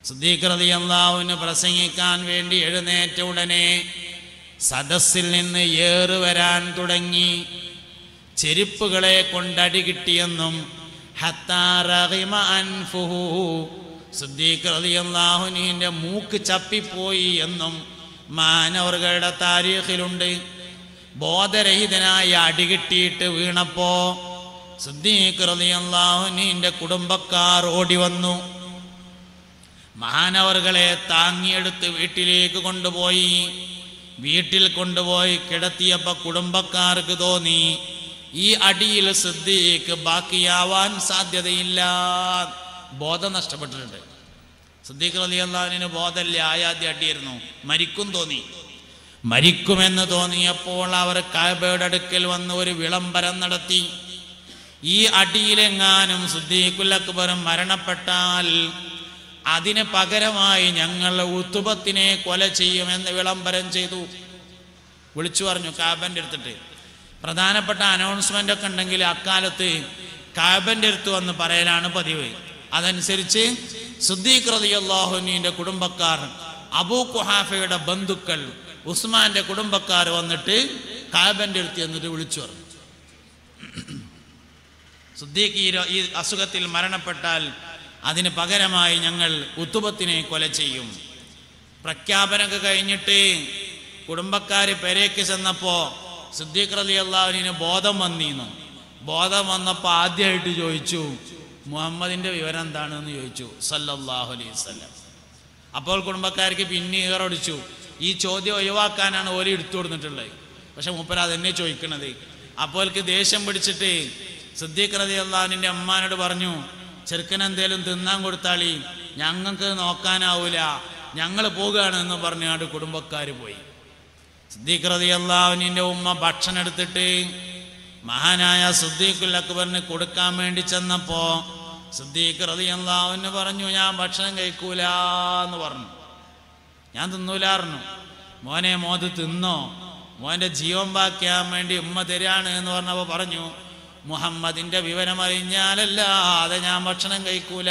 സിദ്ദീഖ് റളിയല്ലാഹു അൻഹു പ്രസംഗിക്കാൻ വേണ്ടി എഴുന്നേറ്റ ഉടനെ സദസ്സിൽ നിന്ന് ഏറ് വരാൻ തുടങ്ങി. ചെരുപ്പുകളെ കൊണ്ടടി കിട്ടിയെന്നും ഹത്താ റഗിമ അൻഫുഹു, സിദ്ദീഖ് റളിയല്ലാഹു അൻഹുവിന്റെ മൂക്ക് ചപ്പിപ്പോയി എന്നും മാനവരുടെ താരീഖിലുണ്ട്. ബോധരഹിതനായി അടികിട്ടിയിട്ട് വീണപ്പോ സിദ്ദീഖ് റളിയല്ലാഹു അൻഹുവിന്റെ കുടുംബക്കാർ ഓടി വന്നു. മഹാനവറുകളെ താങ്ങിയെടുത്ത് വീട്ടിലേക്ക് കൊണ്ടുപോയി. വീട്ടിൽ കൊണ്ടുപോയി കിടത്തിയപ്പോൾ കുടുംബക്കാർക്ക് തോന്നി ഈ അടിയിൽ സിദ്ദീഖ് ബാക്കിയാവാൻ സാധ്യതയില്ല. ബോധം നഷ്ടപ്പെട്ടിട്ടുണ്ട്. സിദ്ദീഖ് റളിയല്ലാഹു അൻഹുവിന് ബോധമില്ല, ആദ്യ അടിയായിരുന്നു. മരിക്കും തോന്നി. മരിക്കുമെന്ന് തോന്നിയപ്പോൾ അവർ കഅബയുടെ അടുക്കൽ വന്ന് ഒരു വിളംബരം നടത്തി. ഈ അടിയിലെങ്ങാനും സിദ്ദീഖുൽ അക്ബർ മരണപ്പെട്ടാൽ അതിന് പകരമായി ഞങ്ങൾ ഉത്തുബത്തിനെ കൊല ചെയ്യുമെന്ന് വിളംബരം ചെയ്തു. വിളിച്ചു പറഞ്ഞു കഅബന്റെ അടുത്തിട്ട്. പ്രധാനപ്പെട്ട അനൗൺസ്മെന്റ് ഒക്കെ ഉണ്ടെങ്കിൽ അക്കാലത്ത് കഅബന്റെ അടുത്ത് വന്ന് പറയലാണ് പതിവ്. അതനുസരിച്ച് സിദ്ദീഖ് റളിയല്ലാഹു അൻഹുവിന്റെ കുടുംബക്കാർ, അബൂ ഖുഹാഫയുടെ ബന്ധുക്കൾ, ഉസ്മാന്റെ കുടുംബക്കാർ വന്നിട്ട് കഅബന്റെ അടുത്ത് എന്നിട്ട് വിളിച്ചു പറഞ്ഞു, സിദ്ദീഖ് ഈ അസുഖത്തിൽ മരണപ്പെട്ടാൽ അതിന് പകരമായി ഞങ്ങൾ ഉത്തുബത്തിനെ കൊല ചെയ്യും. പ്രഖ്യാപനമൊക്കെ കഴിഞ്ഞിട്ട് കുടുംബക്കാര് പെരേക്ക് ചെന്നപ്പോ സിദ്ദീഖ് റളിയല്ലാഹു അൻഹുവിന് ബോധം വന്നിരുന്നു. ബോധം വന്നപ്പോൾ ആദ്യമായിട്ട് ചോദിച്ചു, മുഹമ്മദിന്റെ വിവരം എന്താണെന്ന് ചോദിച്ചു സല്ലല്ലാഹു അലൈഹി വസല്ലം. അപ്പോൾ കുടുംബക്കാർക്ക് പിന്നെ ഏറൊടിച്ചു. ഈ ചോദ്യം ഒഴിവാക്കാനാണ് ഓല് എടുത്തു കൊടുത്തിട്ടുള്ളത്. പക്ഷെ മൂപ്പര് അതെന്നെ ചോദിക്കണത്. അപ്പോൾക്ക് ദേഷ്യം പിടിച്ചിട്ട് സിദ്ദീഖ് റളിയല്ലാഹു അൻഹുവിന്റെ അമ്മാനോട് പറഞ്ഞു, ചെറുക്കനെന്തേലും തിന്നാൻ കൊടുത്താളി, ഞങ്ങൾക്ക് നോക്കാനാവൂല, ഞങ്ങൾ പോകുകയാണ് എന്ന് പറഞ്ഞാണ്ട് കുടുംബക്കാർ പോയി. സിദ്ദീഖ് റളിയല്ലാഹു അൻഹുവിന്റെ ഉമ്മ ഭക്ഷണം എടുത്തിട്ട് മഹാനായ സിദ്ദീഖുൽ അക്ബറിന് കൊടുക്കാൻ വേണ്ടി ചെന്നപ്പോ സിദ്ദീഖ് റളിയല്ലാഹു അൻഹു പറഞ്ഞു, ഞാൻ ഭക്ഷണം കഴിക്കൂല എന്ന് പറഞ്ഞു. ഞാൻ തിന്നൂലായിരുന്നു. മോനെ മോത് തിന്നോ, മോന്റെ ജീവൻ ബാക്കിയാൻ വേണ്ടി ഉമ്മ തരാണ് എന്ന് പറഞ്ഞപ്പോൾ പറഞ്ഞു, മുഹമ്മദിന്റെ വിവരം അറിഞ്ഞാലല്ലാതെ ഞാൻ ഭക്ഷണം കഴിക്കൂല.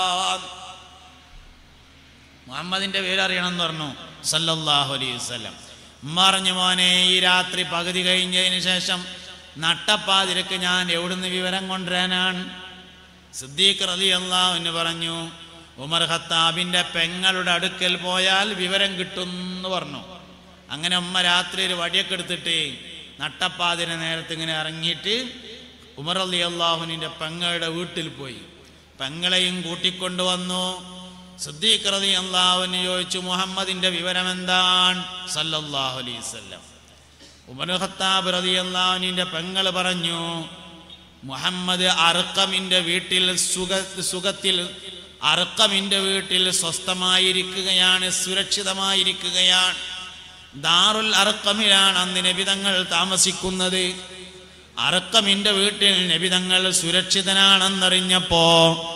മുഹമ്മദിന്റെ വിവരം അറിയണം എന്ന് പറഞ്ഞു സല്ലല്ലാഹു അലൈഹി വസല്ലം. ഉമ്മ പറഞ്ഞു, മോനെ ഈ രാത്രി പകുതി കഴിഞ്ഞതിന് ശേഷം നട്ടപ്പാതിരക്ക് ഞാൻ എവിടുന്ന് വിവരം കൊണ്ടുവരാനാണ്? സിദ്ദീഖ് റളിയല്ലാഹു അൻഹു പറഞ്ഞു, ഉമർ ഖത്താബിന്റെ പെങ്ങളുടെ അടുക്കൽ പോയാൽ വിവരം കിട്ടും എന്ന് പറഞ്ഞു. അങ്ങനെ ഉമ്മ രാത്രി ഒരു വടിയൊക്കെ എടുത്തിട്ട് നട്ടപ്പാതിര നേരത്ത് ഇങ്ങനെ ഇറങ്ങിയിട്ട് ഉമർ റളിയല്ലാഹു അൻഹുവിന്റെ പെങ്ങളുടെ വീട്ടിൽ പോയി. പെങ്ങളെയും കൂട്ടിക്കൊണ്ടുവന്നു. സിദ്ദീഖ് റളിയല്ലാഹു അൻഹു ചോദിച്ചു, മുഹമ്മദിന്റെ വിവരം എന്താണ് സല്ലല്ലാഹു അലൈഹി വസല്ലം. ഉമർ ഖത്താബ് റളിയല്ലാഹു അൻഹുവിന്റെ പെങ്ങൾ പറഞ്ഞു, മുഹമ്മദ് അർഖമിന്റെ വീട്ടിൽ സുഖത്തിൽ അർഖമിന്റെ വീട്ടിൽ സ്വസ്ഥമായിരിക്കുകയാണ്, സുരക്ഷിതമായിരിക്കുകയാണ്. ദാറുൽ അർഖമിലാണ് അന്ന് നബി തങ്ങൾ താമസിക്കുന്നത്. അർഖമിന്റെ വീട്ടിൽ നബി തങ്ങൾ സുരക്ഷിതനാണെന്നറിഞ്ഞപ്പോ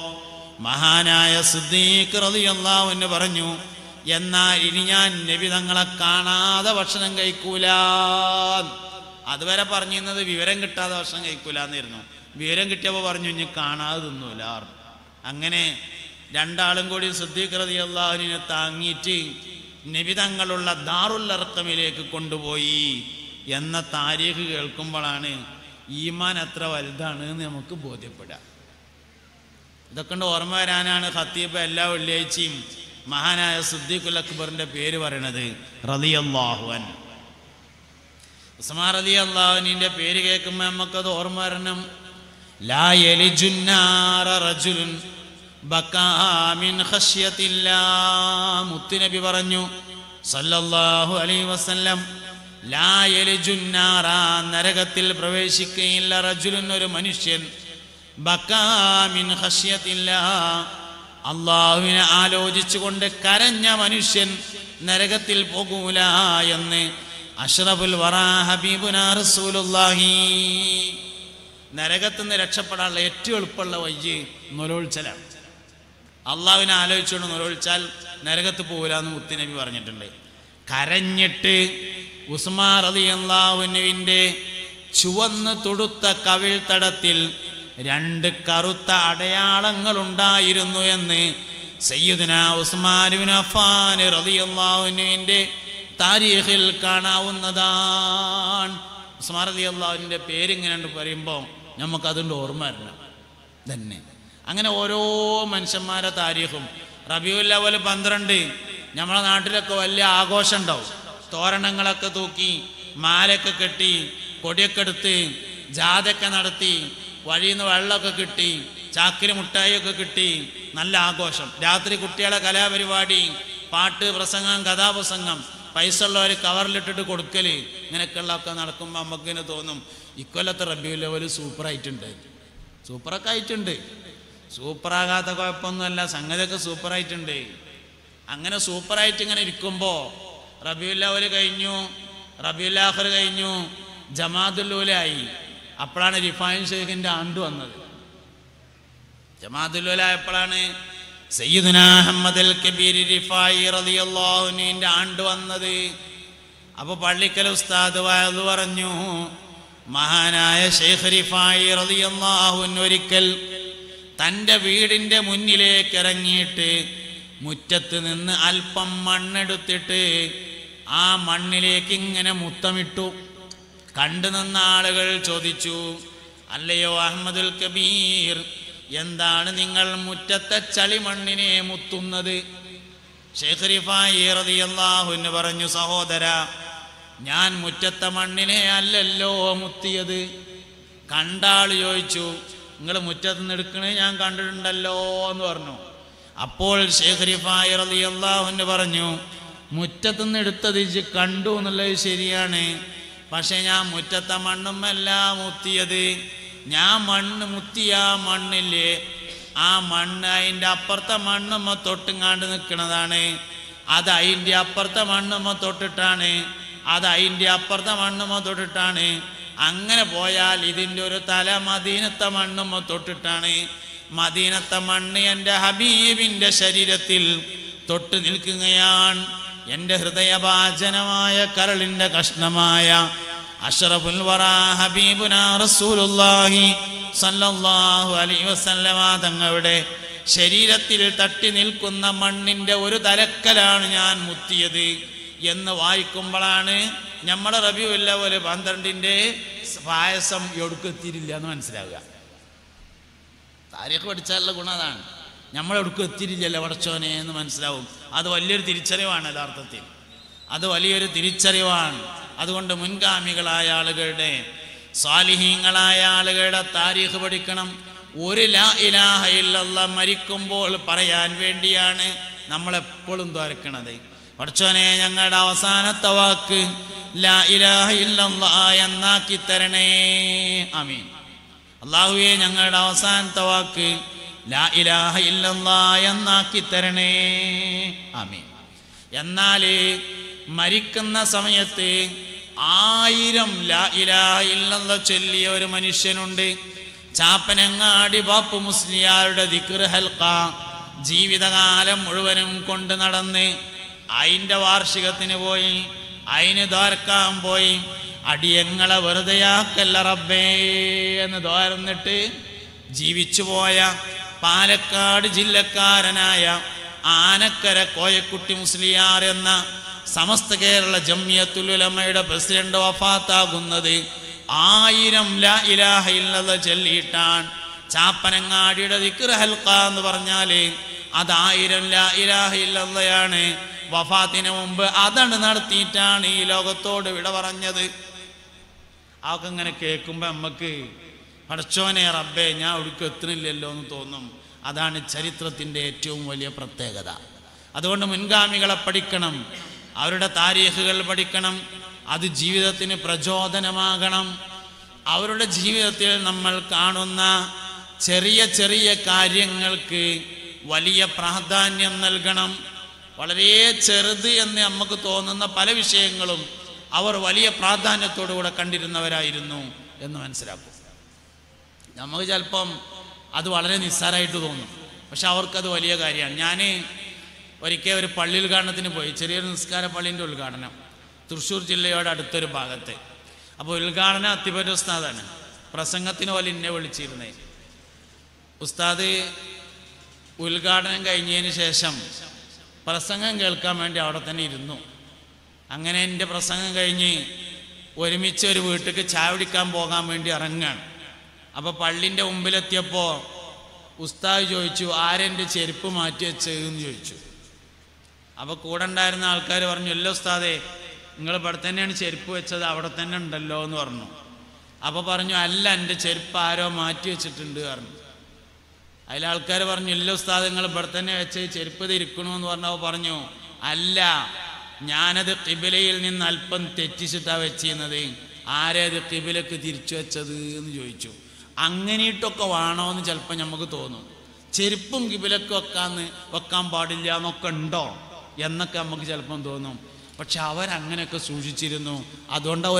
മഹാനായ സിദ്ദീഖ് റളിയല്ലാഹു അൻഹു പറഞ്ഞു, എന്നാൽ ഇനി ഞാൻ നബി തങ്ങളെ കാണാതെ ഭക്ഷണം കഴിക്കൂല. അതുവരെ പറഞ്ഞിരുന്നത് വിവരം കിട്ടാതെ ഭക്ഷണം കഴിക്കൂല എന്നായിരുന്നു. വിവരം കിട്ടിയപ്പോൾ പറഞ്ഞു, ഇനി കാണാതെ തിന്നൂല. അങ്ങനെ രണ്ടാളും കൂടി സിദ്ദീഖ് റളിയല്ലാഹു അൻഹുവിനെ താങ്ങിയിട്ട് നബി തങ്ങളുള്ള ദാറുൽ അർഖമിലേക്ക് കൊണ്ടുപോയി എന്ന താരീഖ് കേൾക്കുമ്പോഴാണ് ഈമാൻ എത്ര വലുതാണ് എന്ന് നമുക്ക് ബോധ്യപ്പെടുക. ഇതൊക്കെ കൊണ്ട് ഓർമ്മ വരാനാണ് ഖത്തീബ് എല്ലാ വെള്ളിയാഴ്ചയും മഹാനായ സിദ്ദീഖുൽ അക്ബറിന്റെ പേര് പറയണത് റളിയല്ലാഹു അൻഹു. ഉസ്മാൻ റളിയല്ലാഹു അൻഹുവിന്റെ പേര് കേൾക്കുമ്പോൾ നമുക്കത് ഓർമ്മ വരണം. ലാ യലിജുന്നാറ റജുലുൻ ബകാ മിൻ ഖശ്യത്തില്ലാഹ്. മുത്തുനബി പറഞ്ഞു സല്ലല്ലാഹു അലൈഹി വസല്ലം, ലാ യലിജുന്നാറ, നരകത്തിൽ പ്രവേശിക്കുകയില്ല, റജുലുൻ, ഒരു മനുഷ്യൻ, ബകാ മിൻ ഖശ്യത്തില്ലാഹ്, അല്ലാഹുവിനെ ആലോചിച്ചുകൊണ്ട് കരഞ്ഞ മനുഷ്യൻ നരകത്തിൽ പോകൂല എന്ന് അഷ്റഫുൽ വറാ ഹബീബുനാ റസൂലുള്ളാഹി. നരകത്തിൽ നിന്ന് രക്ഷപ്പെടാനുള്ള ഏറ്റവും എളുപ്പമുള്ള വഴി നൊലോൾച്ചലാണ്. അള്ളാഹുവിനെ ആലോചിച്ചുകൊണ്ട് നൊലോളിച്ചാൽ നരകത്ത് പോകില്ല എന്ന് മുത്തുനബി പറഞ്ഞിട്ടുണ്ട്. കരഞ്ഞിട്ട് ഉസ്മാൻ റളിയല്ലാഹു അൻഹുവിന്റെ ചുവന്ന് തൊടുത്ത കവിൾത്തടത്തിൽ രണ്ട് കറുത്ത അടയാളങ്ങൾ ഉണ്ടായിരുന്നു എന്ന് സയ്യിദുനാ ഉസ്മാൻ ഇബ്നു അഫ്ഫാൻ റളിയല്ലാഹു അൻഹുവിന്റെ താരീഖിൽ കാണാവുന്നതാണ്. ഉസ്മാൻ റളിയല്ലാഹു അൻഹുവിന്റെ പേരിങ്ങനെ പറയുമ്പോൾ നമുക്കതുകൊണ്ട് ഓർമ്മ വരണം തന്നെ. അങ്ങനെ ഓരോ മനുഷ്യന്മാരുടെ താരീഖും. റബീഉൽ അവ്വൽ 12 നമ്മളെ നാട്ടിലൊക്കെ വലിയ ആഘോഷം ഉണ്ടാവും. തോരണങ്ങളൊക്കെ തൂക്കി, മാലയൊക്കെ കെട്ടി, കൊടിയൊക്കെ എടുത്ത്, ജാഥയൊക്കെ നടത്തി, വഴിയിൽ നിന്ന് വെള്ളമൊക്കെ കിട്ടി, ചാക്കിൽ മുട്ടായിയൊക്കെ കിട്ടി, നല്ല ആഘോഷം. രാത്രി കുട്ടികളെ കലാപരിപാടി, പാട്ട്, പ്രസംഗം, കഥാപ്രസംഗം, പൈസ ഉള്ളവർ കവറിലിട്ടിട്ട് കൊടുക്കൽ, ഇങ്ങനെയൊക്കെയുള്ളതൊക്കെ നടക്കുമ്പോൾ നമുക്കിങ്ങനെ തോന്നും ഇക്കൊല്ലത്തെ റബീഉൽ അവ്വൽ സൂപ്പറായിട്ടുണ്ട്. സൂപ്പറൊക്കെ ആയിട്ടുണ്ട്. സൂപ്പറാകാത്ത കുഴപ്പമൊന്നുമല്ല, സംഗതിയൊക്കെ സൂപ്പറായിട്ടുണ്ട്. അങ്ങനെ സൂപ്പറായിട്ട് ഇങ്ങനെ ഇരിക്കുമ്പോൾ റബീഉൽ അവ്വൽ കഴിഞ്ഞു, റബീഉൽ ആഖിർ കഴിഞ്ഞു, ജമാഅത്തുൽ ഊലയായി. അപ്പോഴാണ് റിഫായി ഷെയ്ഖിൻ്റെ ആണ്ട് വന്നത്. ജമാഅത്തുൽ ഊല എപ്പോഴാണ്? സയ്യിദുനാ അഹ്മദുൽ കബീർ റിഫായി റളിയല്ലാഹു അൻഹുവിൻ്റെ ആണ്ട് വന്നത്. അപ്പോൾ പള്ളിക്കൽ ഉസ്താദ് വഅദ് പറഞ്ഞു. മഹാനായ ഷെയ്ഖ് റിഫായി റളിയല്ലാഹു അൻഹു ഒരിക്കൽ തൻ്റെ വീടിൻ്റെ മുന്നിലേക്ക് ഇറങ്ങിയിട്ട് മുറ്റത്ത് നിന്ന് അല്പം മണ്ണെടുത്തിട്ട് ആ മണ്ണിലേക്ക് ഇങ്ങനെ മുത്തമിട്ടു. കണ്ടു നിന്ന ആളുകൾ ചോദിച്ചു, അല്ലയോ അഹ്മദുൽ കബീർ, എന്താണ് നിങ്ങൾ മുറ്റത്തെ ചളിമണ്ണിനെ മുത്തുന്നത്? ഷെയ്ഖ് റിഫായി റളിയല്ലാഹു അൻഹു പറഞ്ഞു, സഹോദരാ, ഞാൻ മുറ്റത്തെ മണ്ണിനെ അല്ലല്ലോ മുത്തിയത്. കണ്ടാൾ ചോദിച്ചു, നിങ്ങൾ മുറ്റത്ത് നിന്ന് എടുക്കണേ ഞാൻ കണ്ടിട്ടുണ്ടല്ലോ എന്ന് പറഞ്ഞു. അപ്പോൾ ഷെയ്ഖ് റിഫായി റളിയല്ലാഹു അൻഹു പറഞ്ഞു, മുറ്റത്ത് നിന്ന് എടുത്തത് കണ്ടു എന്നുള്ളത് ശരിയാണ്, പക്ഷെ ഞാൻ മുറ്റത്തെ മണ്ണുമല്ല മുത്തിയത്. ഞാൻ മണ്ണ് മുത്തിയ മണ്ണില്ലേ, ആ മണ്ണ് അതിൻ്റെ അപ്പുറത്തെ മണ്ണുമ്മ തൊട്ടുങ്ങാണ്ട് നിൽക്കുന്നതാണ്. അത് അതിൻ്റെ അപ്പുറത്തെ മണ്ണുമ്മ തൊട്ടിട്ടാണ്, അത് അതിൻ്റെ അപ്പുറത്തെ മണ്ണുമ്മ തൊട്ടിട്ടാണ്. അങ്ങനെ പോയാൽ ഇതിൻ്റെ ഒരു തല മദീനത്തെ മണ്ണുമ്മ തൊട്ടിട്ടാണ്. മദീനത്തെ മണ്ണ് എൻ്റെ ഹബീബിൻ്റെ ശരീരത്തിൽ തൊട്ട് നിൽക്കുകയാണ്. എൻ്റെ ഹൃദയഭാജനമായ കരളിൻ്റെ കഷ്ണമായ അഷ്റഫുൽ വറാ ഹബീബുനാ റസൂലുള്ളാഹി സല്ലല്ലാഹു അലൈഹി വസല്ലമ തങ്ങളുടെ ശരീരത്തിൽ തട്ടി നിൽക്കുന്ന മണ്ണിൻ്റെ ഒരു തലക്കലാണ് ഞാൻ മുത്തിയത് എന്ന് വായിക്കുമ്പോഴാണ് നമ്മുടെ റബീഉൽ അവ്വൽ 12 പായസം എവിടുക്കെത്തിയില്ല എന്ന് മനസ്സിലാവുക. താരീഖ് പഠിച്ചാലുള്ള ഗുണം അതാണ്. നമ്മളെവിടുക്കും എത്തിയില്ലല്ലോ പടച്ചോനെ എന്ന് മനസ്സിലാവും. അത് വലിയൊരു തിരിച്ചറിവാണ്. യഥാർത്ഥത്തിൽ അത് വലിയൊരു തിരിച്ചറിവാണ്. അതുകൊണ്ട് മുൻഗാമികളായ ആളുകളുടെ, സാലിഹീങ്ങളായ ആളുകളുടെ താരീഖ് പഠിക്കണം. ഒരു ലാ ഇലാഹ ഇല്ലല്ലാഹ് മരിക്കുമ്പോൾ പറയാൻ വേണ്ടിയാണ് നമ്മളെപ്പോഴും ദ്വാരക്കണത്. പടച്ചോനെ, ഞങ്ങളുടെ അവസാനത്തെ വാക്ക് ലാ ഇലാഹ ഇല്ലല്ലാഹ് എന്നാക്കി തരണേ, ആമീൻ. അല്ലാഹുവേ, ഞങ്ങളുടെ അവസാനത്തെ വാക്ക് ലാ ഇലാഹ ഇല്ലല്ലാഹ് എന്നാക്കി തരണേ, ആമീൻ. എന്നാൽ മരിക്കുന്ന സമയത്ത് 1000 ലാ ഇലാഹ ഇല്ലല്ലാഹ് ചൊല്ലിയ ഒരു മനുഷ്യനുണ്ട്. ചാപ്പനങ്ങാടി ബാപ്പു മുസ്ലിയാരുടെ ദിക്ർ ഹൽഖ ജീവിതകാലം മുഴുവനും കൊണ്ട് നടന്ന് അതിൻ്റെ വാർഷികത്തിന് പോയി, അതിന് ദ്വാരക്കാൻ പോയി. അടിയങ്ങളെ വെറുതെയാക്കല്ല റബ്ബേ എന്ന് ദ്വാരന്നിട്ട് ജീവിച്ചു പോയ പാലക്കാട് ജില്ലക്കാരനായ ആനക്കര കോയക്കുട്ടി മുസ്ലിയാർ എന്ന സമസ്ത കേരള ജംഇയ്യത്തുൽ ഉലമയുടെ പ്രസിഡന്റ് വഫാത്താകുന്നത് 1000 ലാ ഇലാഹ ഇല്ലല്ലാഹ് ചൊല്ലിയിട്ടാണ്. ചാപ്പനങ്ങാടിയുടെ ദിക്ർ ഹൽഖ എന്ന് പറഞ്ഞാൽ അത് 1000 ലാ ഇലാഹ ഇല്ലല്ലാഹയാണ്. വഫാത്തിന് മുമ്പ് അതാണ് നടത്തിയിട്ടാണ് ഈ ലോകത്തോട് വിട പറഞ്ഞത്. അതൊക്കെ ഇങ്ങനെ കേൾക്കുമ്പോൾ നമുക്ക് പടച്ചോനെ റബ്ബേ, ഞാൻ ഒടുക്കും എത്തുന്നില്ലല്ലോ എന്ന് തോന്നും. അതാണ് ചരിത്രത്തിൻ്റെ ഏറ്റവും വലിയ പ്രത്യേകത. അതുകൊണ്ട് മുൻഗാമികളെ പഠിക്കണം, അവരുടെ താരീഖുകൾ പഠിക്കണം. അത് ജീവിതത്തിന് പ്രചോദനമാകണം. അവരുടെ ജീവിതത്തിൽ നമ്മൾ കാണുന്ന ചെറിയ ചെറിയ കാര്യങ്ങൾക്ക് വലിയ പ്രാധാന്യം നൽകണം. വളരെ ചെറുത് എന്ന് നമുക്ക് തോന്നുന്ന പല വിഷയങ്ങളും അവർ വലിയ പ്രാധാന്യത്തോടുകൂടെ കണ്ടിരുന്നവരായിരുന്നു എന്ന് മനസ്സിലാക്കും. നമുക്ക് ചിലപ്പം അത് വളരെ നിസ്സാരമായിട്ട് തോന്നും, പക്ഷെ അവർക്കത് വലിയ കാര്യമാണ്. ഞാൻ ഒരിക്കൽ ഒരു പള്ളി ഉദ്ഘാടനത്തിന് പോയി, ചെറിയൊരു നിസ്കാര പള്ളീൻ്റെ ഉദ്ഘാടനം തൃശ്ശൂർ ജില്ലയുടെ അടുത്തൊരു ഭാഗത്ത്. അപ്പോൾ ഉദ്ഘാടനം അത്തിപ്പറ്റ ഉസ്താദാണ്. പ്രസംഗത്തിന് പോലെ എന്നെ വിളിച്ചിരുന്നേ. ഉസ്താദ് ഉദ്ഘാടനം കഴിഞ്ഞതിന് ശേഷം പ്രസംഗം കേൾക്കാൻ വേണ്ടി അവിടെ തന്നെ ഇരുന്നു. അങ്ങനെ എൻ്റെ പ്രസംഗം കഴിഞ്ഞ് ഒരുമിച്ച് ഒരു വീട്ടിലേക്ക് ചായ കുടിക്കാൻ പോകാൻ വേണ്ടി ഇറങ്ങാണ്. അപ്പോൾ പള്ളിൻ്റെ മുമ്പിലെത്തിയപ്പോൾ ഉസ്താദ് ചോദിച്ചു, ആരെൻ്റെ ചെരുപ്പ് മാറ്റി വെച്ചതെന്ന് ചോദിച്ചു. അപ്പോൾ കൂടെ ഉണ്ടായിരുന്ന ആൾക്കാർ പറഞ്ഞു, ഇല്ല ഉസ്താദേ, നിങ്ങൾ ഇവിടെ തന്നെയാണ് ചെരുപ്പ് വെച്ചത്, അവിടെ തന്നെ ഉണ്ടല്ലോ എന്ന് പറഞ്ഞു. അപ്പോൾ പറഞ്ഞു, അല്ല, എൻ്റെ ചെരുപ്പ് ആരോ മാറ്റി വെച്ചിട്ടുണ്ട് പറഞ്ഞു. അതിലാൾക്കാർ പറഞ്ഞു, ഇല്ല ഉസ്താദ്, നിങ്ങൾ ഇവിടെ തന്നെ വെച്ച് ചെരുപ്പ് തിരിക്കണമെന്ന് പറഞ്ഞപ്പോൾ പറഞ്ഞു, അല്ല, ഞാനത് ഖിബിലയിൽ നിന്ന് അല്പം തെറ്റിച്ചിട്ടാണ് വെച്ചിരുന്നത്, ആരേത് ഖിബിലക്ക് തിരിച്ചു വെച്ചത് എന്ന് ചോദിച്ചു. അങ്ങനെയിട്ടൊക്കെ വേണമെന്ന് ചിലപ്പോൾ നമുക്ക് തോന്നും. ചെരുപ്പും ഖിബിലക്ക് വെക്കാൻ പാടില്ല എന്നൊക്കെ ഉണ്ടോ എന്നൊക്കെ നമുക്ക് ചിലപ്പം തോന്നും. പക്ഷെ അവരങ്ങനെയൊക്കെ സൂക്ഷിച്ചിരുന്നു. അതുകൊണ്ടാണ്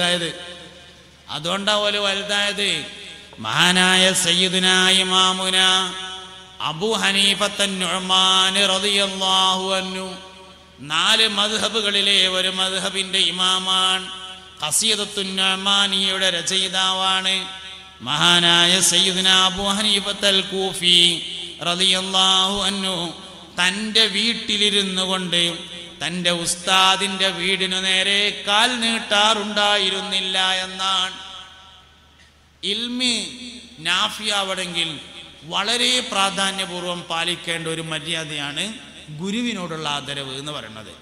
ഓല് വലുതായത്. മഹാനായ സയ്യിദുനാ ഇമാമുന അബൂ ഹനീഫത്തൻ നുഅ്മാൻ റളിയല്ലാഹു അൻഹു 4 മദ്ഹബുകളിലെ ഒരു മദ്ഹബിന്റെ ഇമാമാണ്. ഖസീദത്തുൻ നുഅ്മാനിയുടെ രചയിതാവാണ് മഹാനായ സയ്യിദുനാ അബൂ ഹനീഫത്തൽ കൂഫി റളിയല്ലാഹു അൻഹു. തൻ്റെ വീട്ടിലിരുന്നു കൊണ്ട് തൻ്റെ ഉസ്താദിൻ്റെ വീടിനു നേരെ കാൽ നീട്ടാറുണ്ടായിരുന്നില്ല എന്നാണ്. ഇൽമി നാഫിയാവണമെങ്കിൽ വളരെ പ്രാധാന്യപൂർവം പാലിക്കേണ്ട ഒരു മര്യാദയാണ് ഗുരുവിനോടുള്ള ആദരവ് എന്ന് പറയുന്നത്.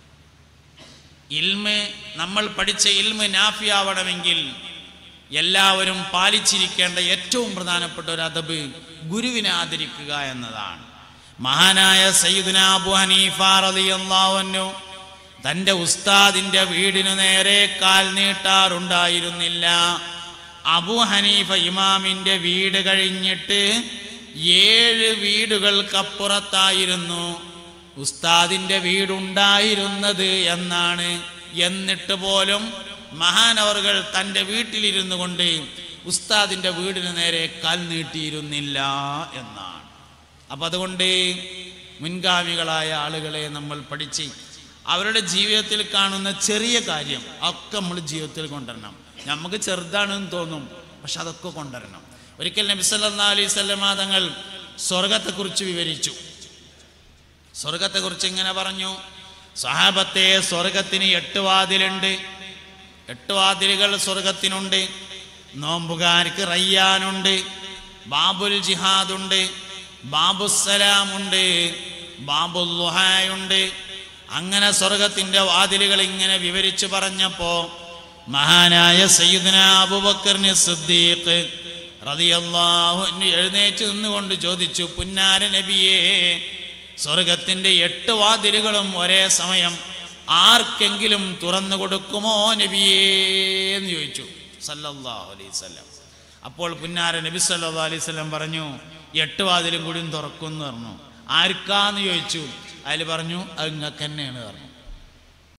നമ്മൾ പഠിച്ച ഇൽമ് നാഫിയാവണമെങ്കിൽ എല്ലാവരും പാലിച്ചിരിക്കേണ്ട ഏറ്റവും പ്രധാനപ്പെട്ട ഒരു അദബ് ഗുരുവിനെ ആദരിക്കുക എന്നതാണ്. മഹാനായ സയ്യിദുനാ അബൂ ഹനീഫ റളിയല്ലാഹു അൻഹു തൻ്റെ ഉസ്താദിൻ്റെ വീടിനു നേരെ കാൽ നീട്ടാറുണ്ടായിരുന്നില്ല. അബൂ ഹനീഫ ഇമാമിൻ്റെ വീട് കഴിഞ്ഞിട്ട് 7 വീടുകൾക്കപ്പുറത്തായിരുന്നു ഉസ്താദിൻ്റെ വീടുണ്ടായിരുന്നത് എന്നാണ്. എന്നിട്ട് പോലും മഹാനവറുകൾ തൻ്റെ വീട്ടിലിരുന്നു കൊണ്ട് ഉസ്താദിൻ്റെ വീടിന് നേരെ കാൽ നീട്ടിയിരുന്നില്ല എന്നാണ്. അപ്പം അതുകൊണ്ട് മുൻഗാമികളായ ആളുകളെ നമ്മൾ പഠിച്ച് അവരുടെ ജീവിതത്തിൽ കാണുന്ന ചെറിയ കാര്യം ഒക്കെ നമ്മൾ ജീവിതത്തിൽ കൊണ്ടുവരണം. നമുക്ക് ചെറുതാണെന്ന് തോന്നും, പക്ഷെ അതൊക്കെ കൊണ്ടുവരണം. ഒരിക്കൽ നബി സല്ലല്ലാഹു അലൈഹി വസല്ലം തങ്ങൾ സ്വർഗത്തെക്കുറിച്ച് വിവരിച്ചു. സ്വർഗത്തെക്കുറിച്ച് ഇങ്ങനെ പറഞ്ഞു, സഹാബത്തെ, സ്വർഗത്തിന് 8 വാതിലുണ്ട്. 8 വാതിലുകൾ സ്വർഗത്തിനുണ്ട്. നോമ്പുകാർക്ക് റയ്യാനുണ്ട്, ബാബുൽ ജിഹാദുണ്ട്, ബാബുസ്സലാമുണ്ട്, ബാബുൽ ളുഹായുണ്ട്. അങ്ങനെ സ്വർഗത്തിൻ്റെ വാതിലുകൾ ഇങ്ങനെ വിവരിച്ചു പറഞ്ഞപ്പോൾ മഹാനായ സയ്യിദുനാ അബൂബക്കറിന് സിദ്ദീഖ് റളിയല്ലാഹു അൻഹു എഴുന്നേറ്റ് നിന്നുകൊണ്ട് ചോദിച്ചു, പുന്നാര നബിയേ, സ്വർഗത്തിൻ്റെ 8 വാതിലുകളും ഒരേ സമയം ആർക്കെങ്കിലും തുറന്നു കൊടുക്കുമോ നബിയേ എന്ന് ചോദിച്ചു സല്ലല്ലാഹു അലൈഹി വസല്ലം. അപ്പോൾ പുന്നാര നബി സല്ലല്ലാഹു അലൈഹി വസല്ലം പറഞ്ഞു, 8 വാതിലും കൂടി തുറക്കും എന്ന് പറഞ്ഞു. ആർക്കാന്ന് ചോദിച്ചു. അതിൽ പറഞ്ഞു, അത് നിങ്ങൾക്ക് തന്നെയാണ് പറഞ്ഞു.